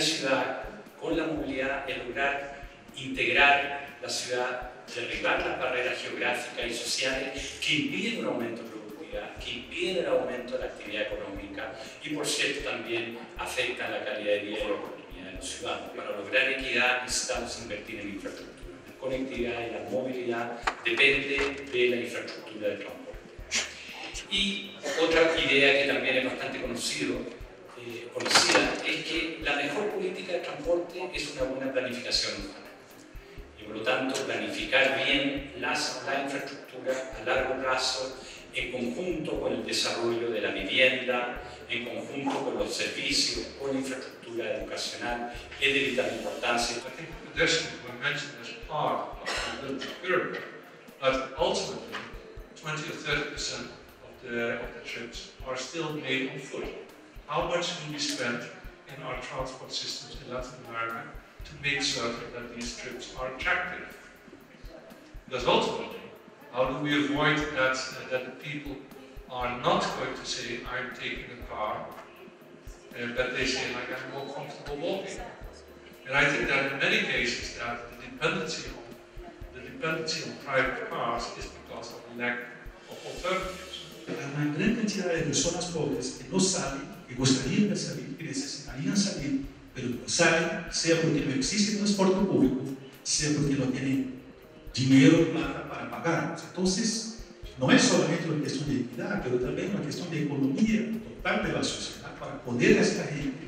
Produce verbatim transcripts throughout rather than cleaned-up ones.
la ciudad, con la movilidad, es lograr integrar la ciudad, derribar las barreras geográficas y sociales que impiden un aumento de productividad, que impiden el aumento de la actividad económica y, por cierto, también afectan la calidad de vida y la economía de los ciudadanos. Para lograr equidad necesitamos invertir en infraestructura. La conectividad y la movilidad depende de la infraestructura de transporte. Y otra idea que también es bastante conocido, eh, conocida es que la mejor política de transporte es una buena planificación urbana. Y por lo tanto, planificar bien las, la infraestructura a largo plazo, en conjunto con el desarrollo de la vivienda, en conjunto con los servicios, con la infraestructura educacional, es de vital importancia. I think pedestrians were mentioned as part of the pyramid, but ultimately twenty or thirty percent of the, of the trips are still made on foot. How much do we spend in our transport systems in Latin America to make certain that these trips are attractive? Because ultimately, how do we avoid that, uh, that the people are not going to say, I'm taking a car, uh, but they say, like, I'm more comfortable walking. And I think that in many cases that the dependency on, the dependency on private cars is because of lack of alternatives. Hay una gran cantidad de personas pobres que no salen, que gustarían salir, que necesitarían salir, pero no salen, sea porque no existe transporte público, sea porque no tienen dinero plata para pagar. Entonces, no es solamente una cuestión de equidad, pero también una cuestión de economía total de la sociedad para poner a esta gente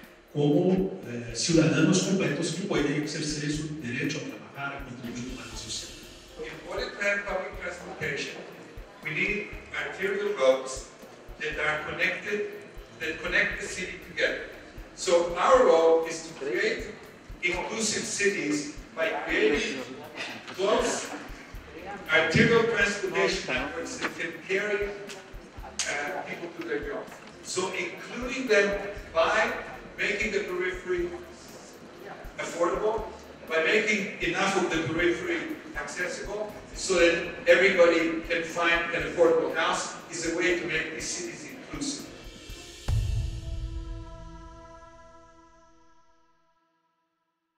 como eh, ciudadanos completos que pueden ejercer su derecho a trabajar, a contribuir con la sociedad. In order to have public transportation, we need arterial roads that are connected, that connect the city together. So our role is to create inclusive cities by creating close arterial transportation networks that can carry uh, people to their jobs. So including them by making the periphery affordable, by making enough of the periphery accessible, so that everybody can find an affordable house, is a way to make these cities